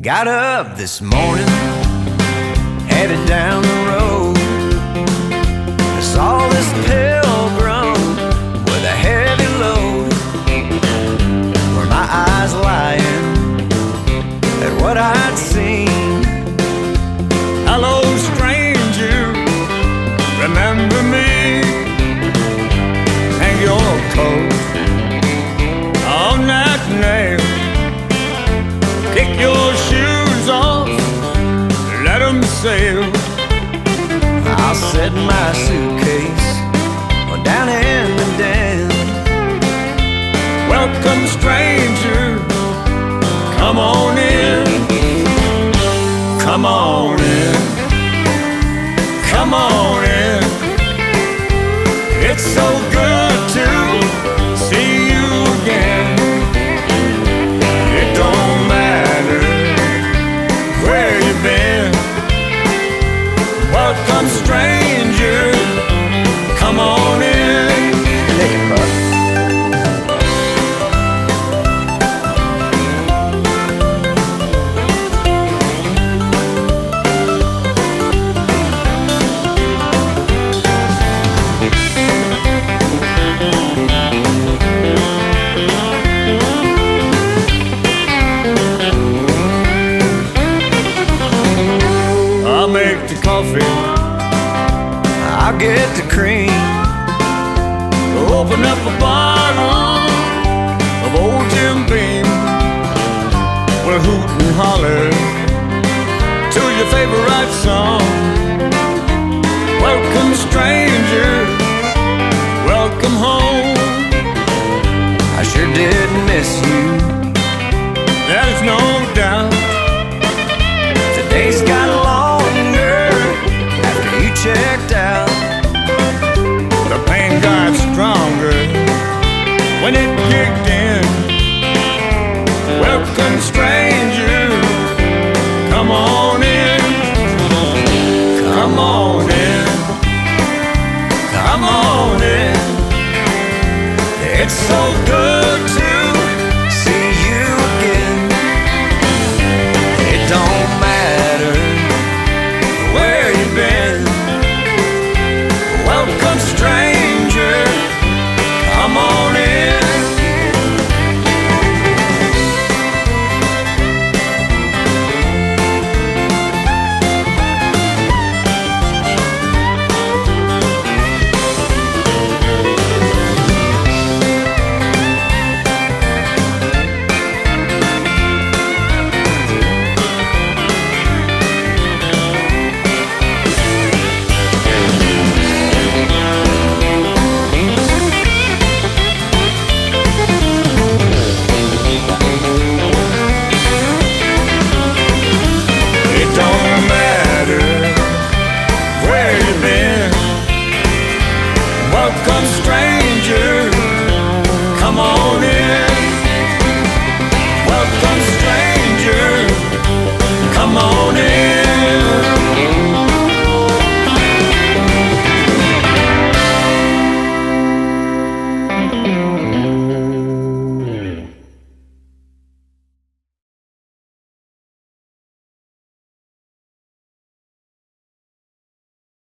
Got up this morning, headed down the road. I saw this pilgrim with a heavy load, where my eyes lying at what I'd seen. Hello, stranger, remember me? Hang your coat on that nail, kick your shoes off, let them sail. I'll set my suitcase down in the den. Welcome, stranger, come on in. Come on in, come on in. It's so good to see you again. It don't matter where you've been. Welcome, stranger, come on in. Take it, bud. I'll make the coffee, I'll get the cream. Open up a bottle of old Jim Beam. We'll hoot and holler to your favorite song. Welcome, stranger, welcome home. I sure did miss you, there's no doubt. Today's got longer after you checked out. The pain got stronger when it kicked in. Welcome, stranger, come on in. Come on in, come on in. It's so good